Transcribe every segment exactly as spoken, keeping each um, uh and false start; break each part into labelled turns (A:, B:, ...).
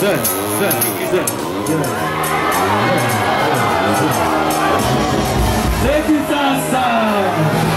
A: Take it inside.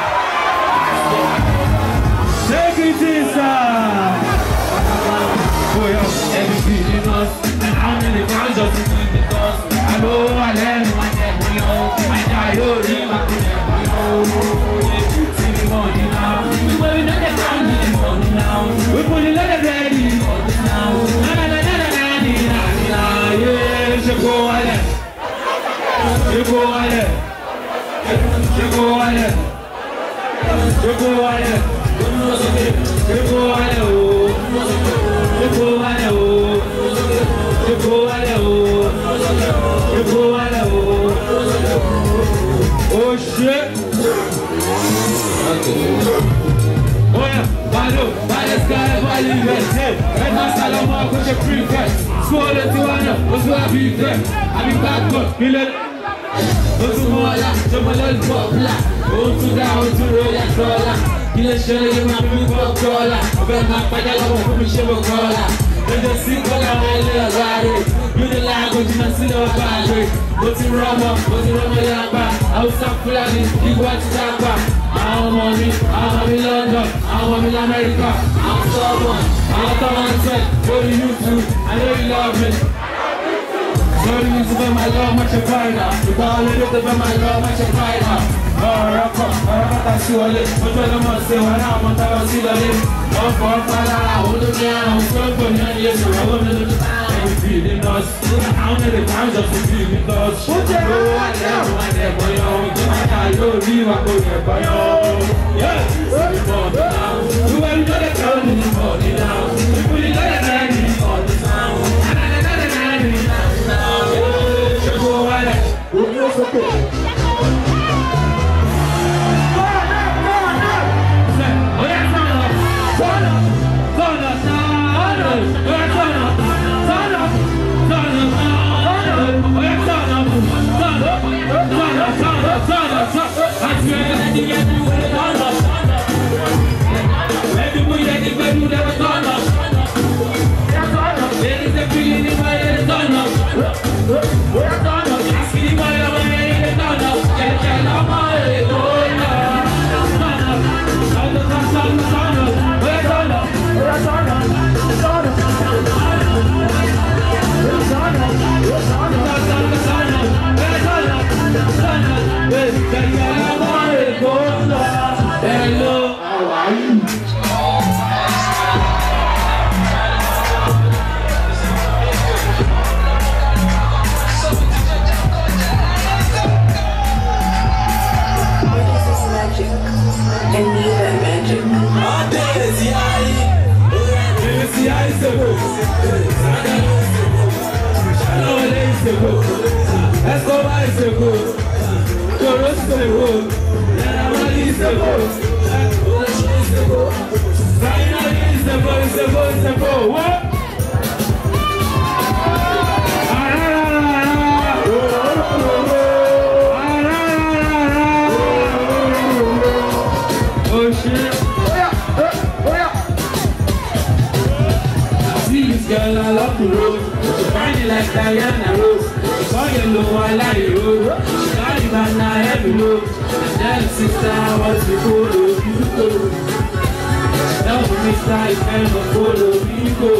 A: Take it inside. Boy, everything in us, and I'm in the ground just to keep the dust. I know I learned my neck, you know. I die, oh, leave my neck, you know. See me money now. We put it on the ground, we put money now. We put it on the bed, we put it now. Na na na na na na na na. Yeah, je go aller. Je go aller. Je go aller. Je go aller. Je go aller. Je go aller. Je go aller. Je go aller. Oh shit. Oh yeah, Balo, Balo Sky, Balo University. Red Master Loma, Coach Free Fest. Score the Tijuana, what's what I be there? I be back, but kill it. Go to Mola, jump a little pop black. Go to down to roll that dollar. Kill a show you my blue pop dollar. Open my padala, open my shiver collar. When the sick collar, I little body. You the language, you see the body. Go to Roma, go to Roma Yamba. I was stop flying, you watch Tampa. I'm on me, I'm in London, I'm in America. I'm someone, I'm someone said, go to YouTube, I know you love me. Sorry, you to my love, much a fighter. You call it to my love, much a fighter. Oh, rock up, oh, rock up, see what it is. But when I'm on say, when I'm on top, see the list. Oh, for a father, I hold it down. I'm so good, yeah, yes, I want to do the time. I'm feeling us. I'm in the time just to feel me, cause. Oh, I never want that boy, oh. I don't leave, I go there, boy, oh. Yeah, it's morning now. You ain't got a girl in the morning now. You put it like a man in the morning now. Na na na na na na na. Je go aller. Oh, okay. Let's go by the good. Go to the good. And I'm not easy the good. Finally, it's the good, it's the good, it's the good. What? Oh shit. Oh yeah. Oh yeah. I see this girl, I love the road. She find it like Diana Rose. You know I like you, got it by now, every look. And then sister, what's the photo? You go. Now we start and the photo, you go.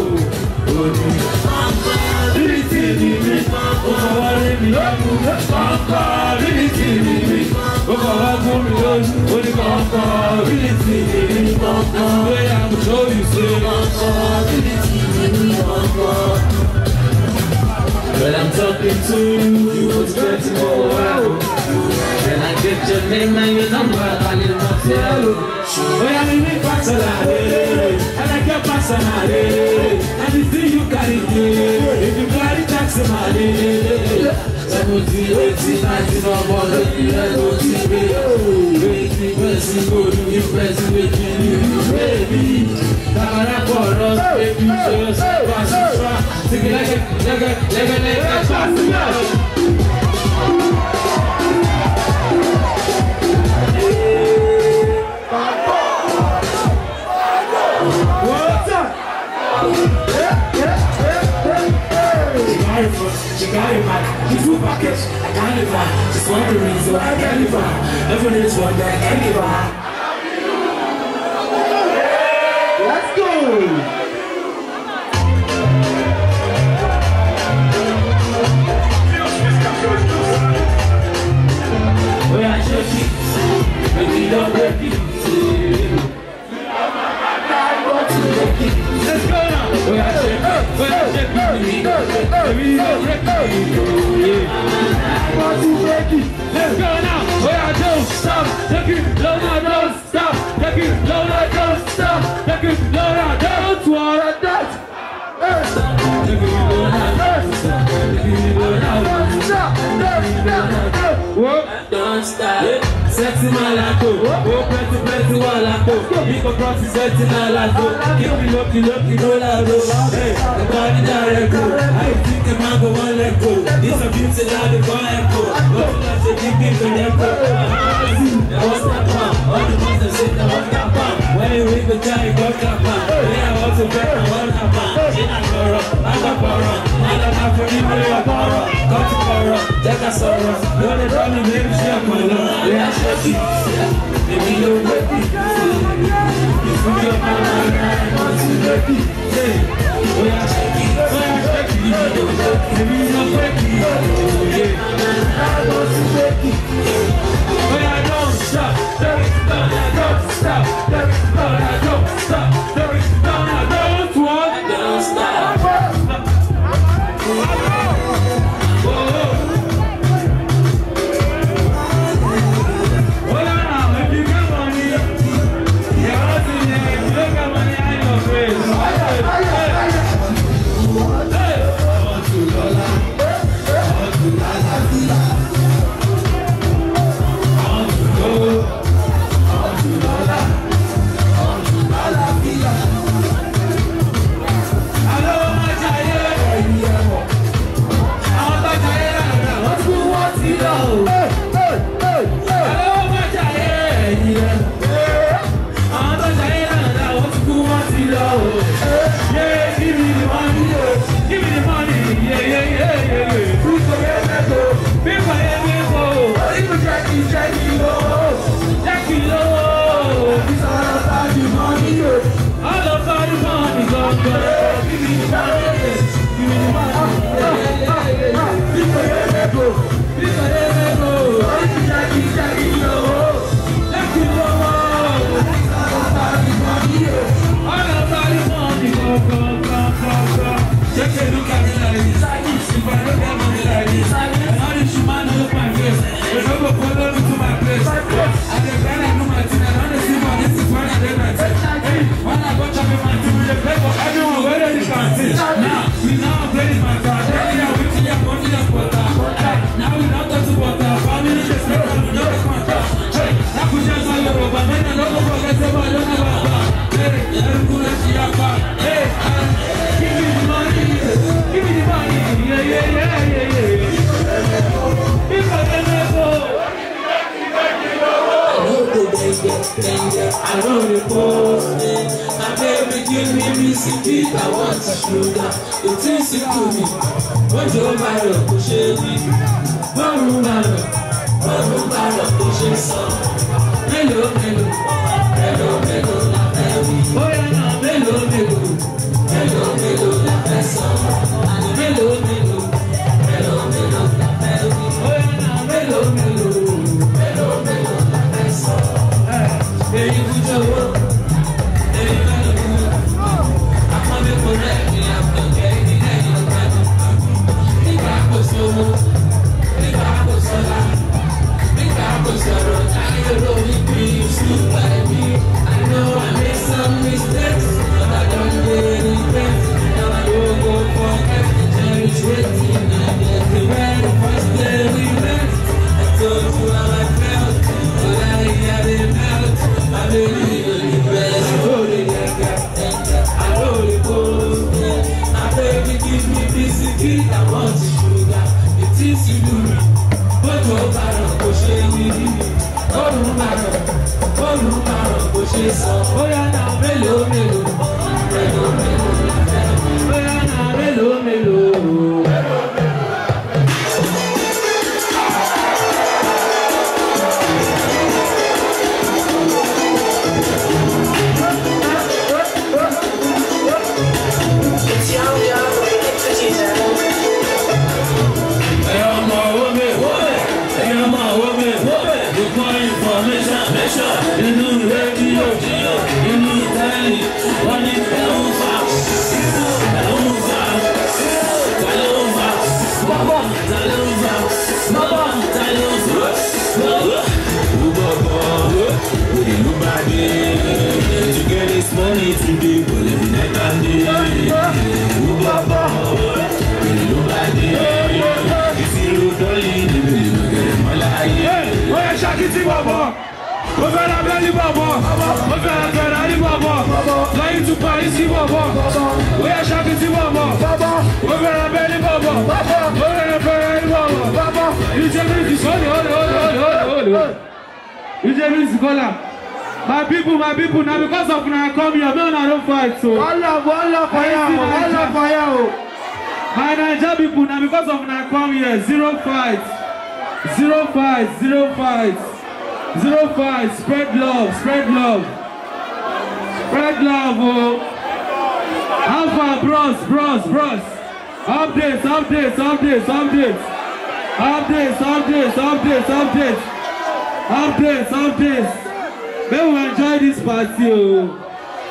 A: Really see me, over what me, Papa, really see me, over what me, what you Papa, really see me, Papa, where I'm sure you say, Papa, really see me, Papa. When I'm talking to you, you was getting more out. Then I get your name and your number, I need to tell you. Oh, yeah, we make personality, and I get personality. And the thing you carry, if you carry taxi money, seventy, eighty, ninety, no more than you let go T V. Make me pressing, go to you, pressing, making you baby. Camera for us, baby, show yourself, pass it, try. Sing it like it, like it, like it, like it, pass it, pass What's up? Yeah, yeah, yeah. She got it back, she's full package, I can't live her. She's wondering, so I can't live her. Everyone is wondering, I can't live her. Let's go! We are shaking, but we don't break it. Let's go now! We are shaking, we are shaking, we don't break it. Let's go now! We are don't stop, take it low now, don't stop, take it low now, don't stop, take it low now, don't worry that. Take it low now, don't stop, take it low now, don't stop, don't stop. Sexy my life, oh, pretty, pretty, while I go. You can cross the sexy my life, oh. Keep me lucky, lucky, no lie, oh. Hey, the body direct, oh. I think the man go one let go. This a beauty, now the boy and go. But you have to keep it for them, oh. What's that palm? All the ones that sit down, what's that palm? When you read the guy, got that palm. When I want to bet, I want that palm. She not borrow, I got borrow. I got my pretty, pretty, I borrow. Got to borrow, take a sorrow. You're the darling, baby, she a my love. Yeah. Baby, you're ready. You put your mind I want to ready. We are shaking, we are shaking. Baby, you're ready. I want to ready. We are don't stop. There is none, I don't stop. There is none, I don't stop. There is none, I don't want. Don't stop. I don't repose, my baby give me recipe, I want to sugar. It is it to me. When you're my love, push it me. One man, one man, push it so. Hello, hello, hello, hello, la baby. Oh yeah, hello, hello, hello, hello, la baby. Hello, hello, hello, hello, la baby. Oh yeah, hello, hello, hello, hello, la baby. Hey, you put your work. Hey, you gotta do it. I'm coming for that. I'm gonna get it. I'm gonna get it. Big guy was so much. Big guy was so loud. Big guy was so loud. I don't know if you sleep like me. I know I made some mistakes, but I don't get any friends. Now I don't go forget. Cherish waiting. I get the very first day we met. I told you how I felt, but I didn't melt. I believe in the best, I hold it like that, I hold it cold. My baby give me biscuit, I want the sugar. The things you do me, but you're bad, but shame me. Oh, no matter, oh, no matter, but she's so. Oh, yeah, now, hello, hello, hello, hello, hello, hello, hello.
B: It's young, young, it's a teacher.
A: Hey, I'm a woman, woman. Hey, I'm a woman, woman. Look for information, measure. You know radio, you know tiny. One in the over. Over. Over. Baba, Talova. Baba, Talova. Baba, nobody. To get this money today, but every night and day. Baba, nobody. Oya Shakiti Baba, mo fẹ́ ra bẹ́ẹ̀lì Baba, mo fẹ́ ra Ferrari Baba, lẹ́yìn tún Paris Baba, Oya Shakiti Baba, mo fẹ́ ra bẹ́ẹ̀lì Baba, mo fẹ́ ra Ferrari Baba, ìjẹ́ mi ti sọ́ni ọ̀lẹ̀ ọ̀lẹ̀ ọ̀lẹ̀ ọ̀lẹ̀ ìjẹ́ mi ti kọ́lá. My people, my people, now because of now I come here, no, I don't fight, so. Allah, Allah, fire, Allah, fire. My Nigeria people, now because of now I come here, zero fight. Zero fight, zero fight, zero fight, spread love, spread love, spread love, oh. Alpha, bros, bros, bros. Updates, updates, updates, updates. Updates, updates, updates, updates. Updates, updates. May we enjoy this party, oh.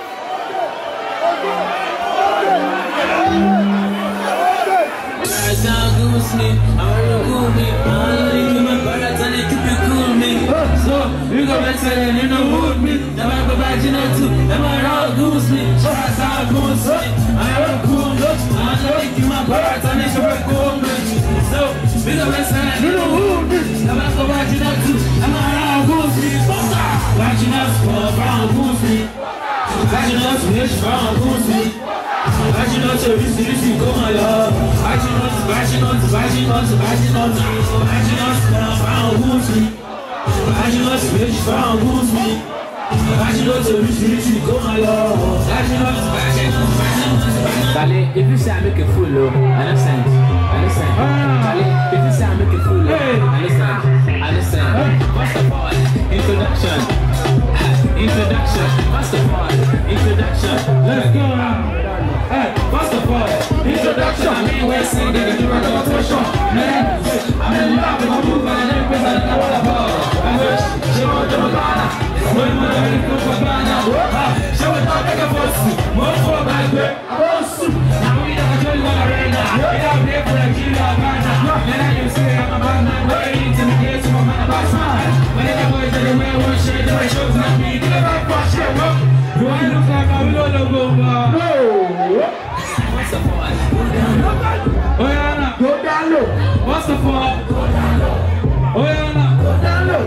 A: So, you go back to that, you know who me. Now I go back, you know too. Am I wrong? Goose me. Shots out, goose me. I am cool, look. I know you keep my part, and it's your cool me. So, you go back to that, you know who me. Now I go back, you know too. Am I wrong? Goose me. Watching us for brown goose me. Watching us wish brown goose me. Watching us to this, this, go my love. Watching us, watching us, watching us, watching us. Watching us for brown goose me. Watching us wish brown goose me. Watching us to this, this, go my love. Watching us, watching us, watching us.
C: Kale, if you say I make a fool, oh, understand? Understand? Kale, if you say I make a fool, oh, understand? Understand? First of all, introduction. Introduction. First of all, introduction.
A: Let's go now. Hey, first of all, introduction. I mean, we're singing the new revolution. Man, I'm in love with my move and everything that I want to follow. I wish she won't do Ghana. When my head is over Ghana. She will not make a fuss. More for my way. I want to. Now we don't tell you what I read now. We don't pay for a kilo of Ghana. Then I can say I'm a bad man. Waiting to the gates of my man about smile. When I go to the way, one shade, the way shows not me. Do the right wash, yeah, well. Do I look like I'm a little go, man? No.
C: First of all, go down low.
A: Oh, yeah, no.
D: Go down low.
A: First of all,
C: Go down low.
A: oh, yeah, no.
D: Go down low.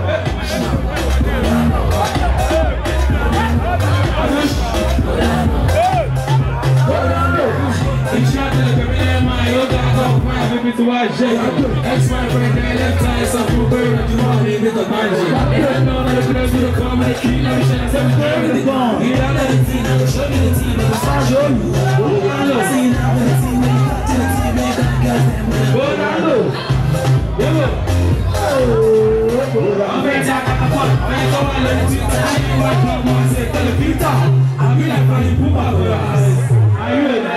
D: Go down low.
A: He shot to the career, my yoga, I go find baby to watch it. Ex-boyfriend, that left eye, some food bird, and you want me with the magic. I know that the girls will come and they keep me, shit, I said, we're going to the bone. You know that the team, I'm show me the team, I'm gonna show you. Go down low. Go down low. Go low. I'm very tired, I'm going to go and let you tell me what come on, say, tell the Peter. I'll be like, when you poop out for your eyes. Are you ready?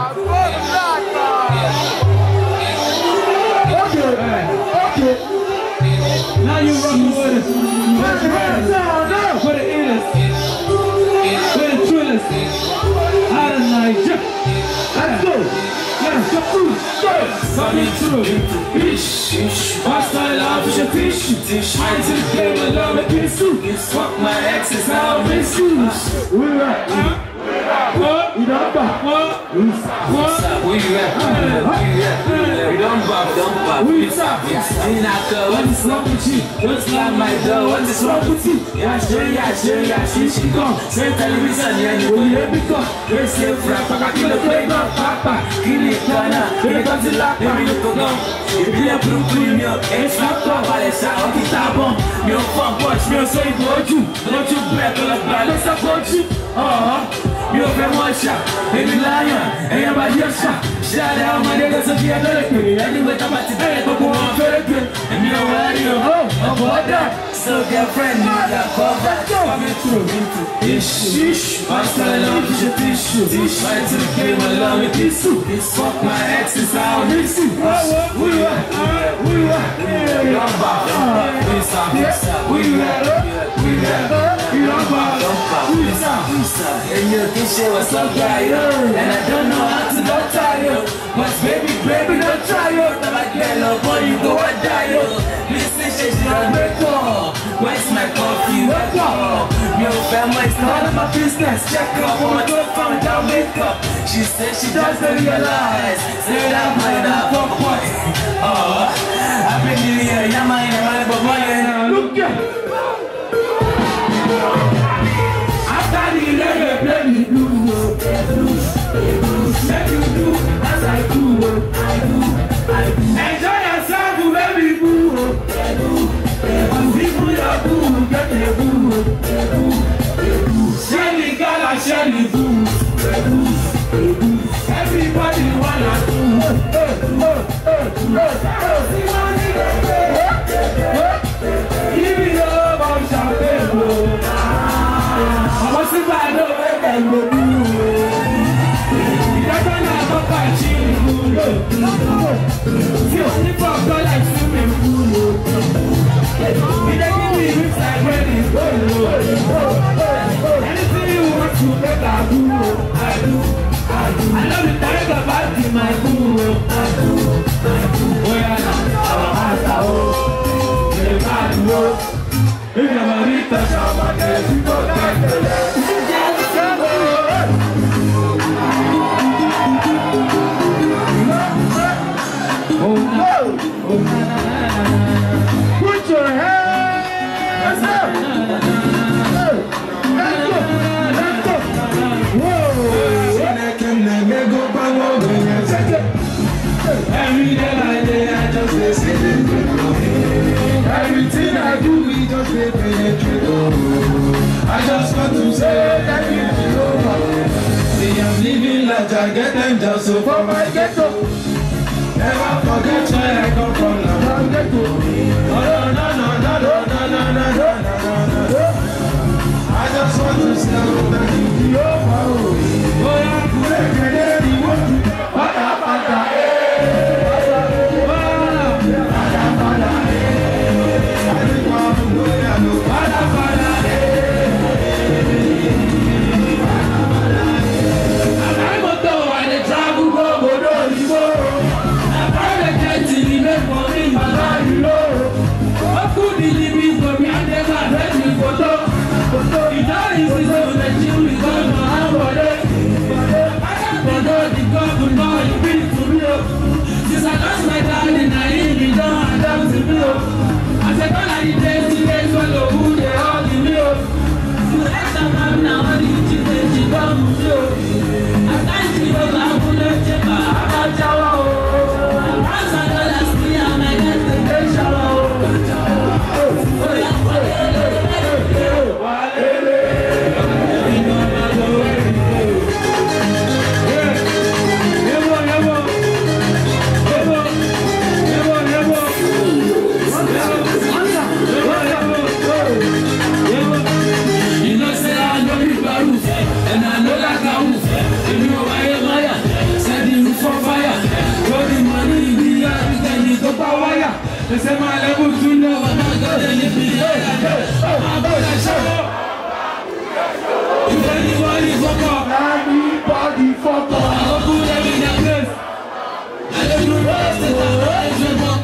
D: Okay.
A: Now you rockin' with us. Put your hands down for the illest, for the trillest, out of Nigeria. Let's go. Let's go. Coming through. Fish. My style off is a fish. I just gave a love a kiss. Fuck my exes, now I miss you.
D: We are.
A: What?
D: We don't back.
A: What?
D: We stop.
A: What?
C: We rap, we rap, we don't bop, don't bop.
A: We stop.
C: In our girl,
A: What is wrong with you?
C: don't slap my girl, what is wrong with you? Yeah, sure, yeah, sure, yeah, she, she gone. Say television, yeah, you will hear me come. They say, frap, I kill a playground, papa, kill it, Ghana, they got to lock, baby, look a gun. If you have blue premium, ain't slap up, but it's out of the tabon. You fun watch, me say, go you, don't you back on the balance, I want you. Uh-huh. mi ò fẹ́ mọ́ ṣá, èmi láyàn, ẹ̀yàn bá yẹ ṣá. Ṣáàdá ọmọdé lọ sókè ẹgbẹ́rẹ́ pé ẹni wẹ́tá bá ti bẹ̀rẹ̀ gbogbo wọn fẹ́rẹ́ pé èmi ò wá rí o, ọkọ̀ ọ̀dà. So girlfriend mi là kọ́ bá coming through into issue. Pastor love is a tissue. Right to the game, I love it, tissue. Fuck my exes, I don't miss you. We are, we are, we are, we stop, we stop, we are, we are, we are, we stop. And you can show us so tired, and I don't know how to not tired. But baby, baby, don't try it. Now I get love, boy, you go and die. Listen, she don't wake up. Where's my coffee? Wake up. Your family's none of my business. Check up on my door, found down, wake up. She said she doesn't realize. Say that might not fuck boy. Oh, I've been in here, yeah, man, I'm but boy, and look at. After the eleven, play me blue, blues, blues, make you do as I do, I do, I do. Enjoy yourself, baby, boo, boo. People are boo, get a boo, boo, boo. Shelly gala, Shelly boo, boo, boo. Everybody wanna do, give me love, I'm champagne. I want to buy no way and go do. That's why I'm a catching boo. See, only for God like swimming pool. You don't give me rich like when it's going. Anything you want to make I do, I do, I do. I love the time about in my boo. I do, I do. Oh yeah, our master, oh, the bad work. If you're a rita, I'm a guest, you go back to that. Oh no, oh no. Put your hands up. Let's go, let's go. Whoa. Every day I day I just listen. Everything I do we just penetrate. I just want to say that you know. See I'm living like I get them just so for my ghetto. Never forget where I come from now. I'm ghetto. No no no no no no no no no no no no. I just want to say that you know. Oh yeah, good day, you want to. Pata pata eh. They say my level too low, I'm not gonna live it. I'm gonna show. If anybody fuck up, anybody fuck up, I'll put them in their place. I don't do rest, I don't do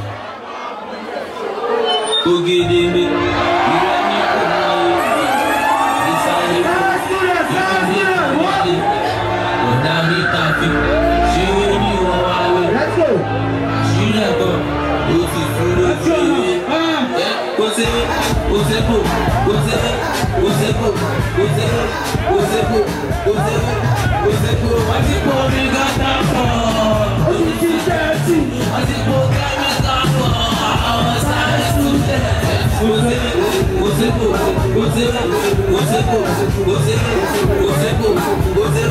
C: Boogie Dimi, you got me for now. Inside the room, you can hit my body. But now me taffy, she will be one way. Let's go. She let go. Você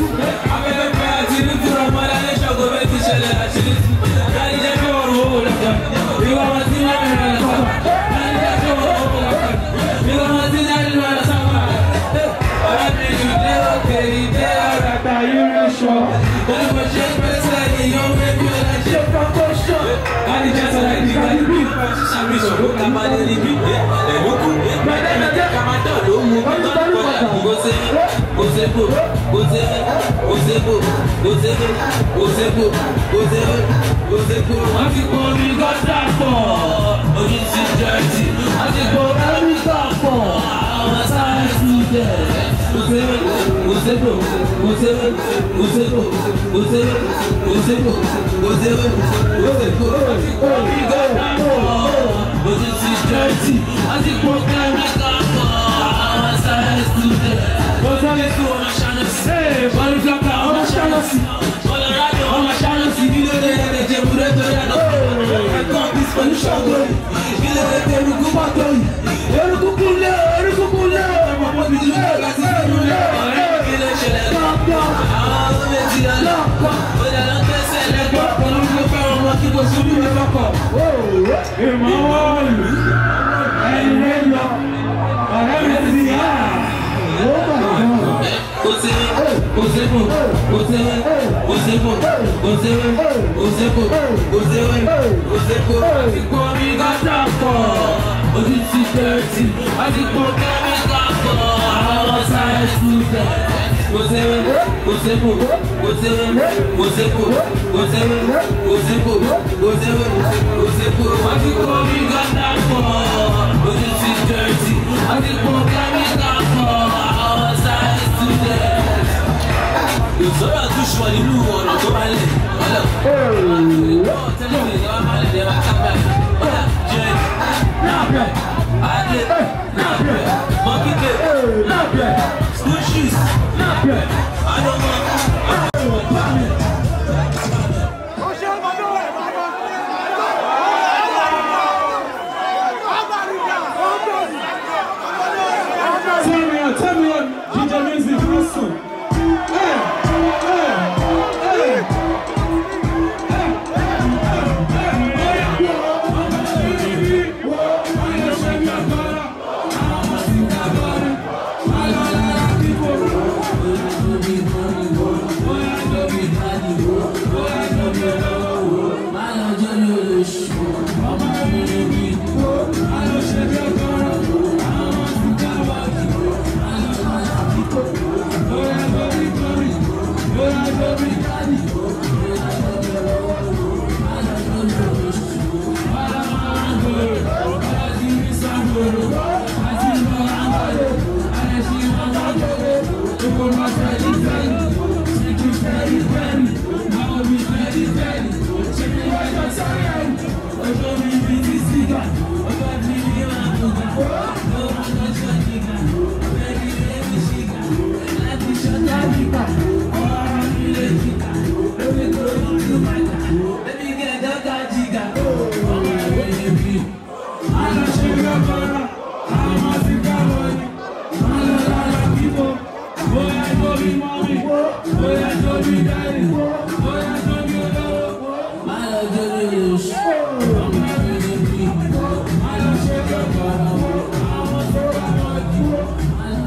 C: I